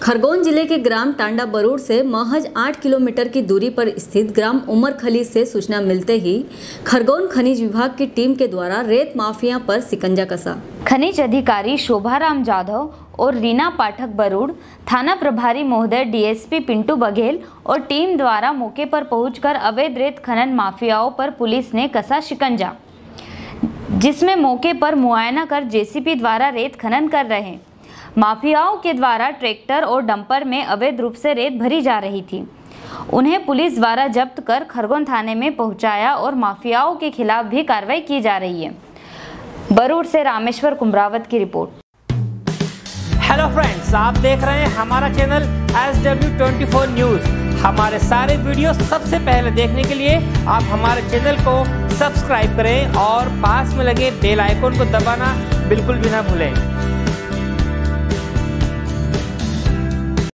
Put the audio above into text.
खरगोन जिले के ग्राम टांडा बरूड से महज 8 किलोमीटर की दूरी पर स्थित ग्राम उमरखली से सूचना मिलते ही खरगोन खनिज विभाग की टीम के द्वारा रेत माफिया पर शिकंजा कसा। खनिज अधिकारी शोभाराम जाधव और रीना पाठक बरूड, थाना प्रभारी महोदय डीएसपी पिंटू बघेल और टीम द्वारा मौके पर पहुंचकर अवैध रेत खनन माफियाओं पर पुलिस ने कसा शिकंजा, जिसमें मौके पर मुआयना कर जेसीबी द्वारा रेत खनन कर रहे माफियाओं के द्वारा ट्रैक्टर और डंपर में अवैध रूप से रेत भरी जा रही थी। उन्हें पुलिस द्वारा जब्त कर खरगोन थाने में पहुंचाया और माफियाओं के खिलाफ भी कार्रवाई की जा रही है। बरूड से रामेश्वर कुमरावत की रिपोर्ट। हेलो फ्रेंड्स, आप देख रहे हैं हमारा चैनल SW24 न्यूज। हमारे सारे वीडियो सबसे पहले देखने के लिए आप हमारे चैनल को सब्सक्राइब करें और पास में लगे बेल आइकन को दबाना बिल्कुल भी ना भूलें।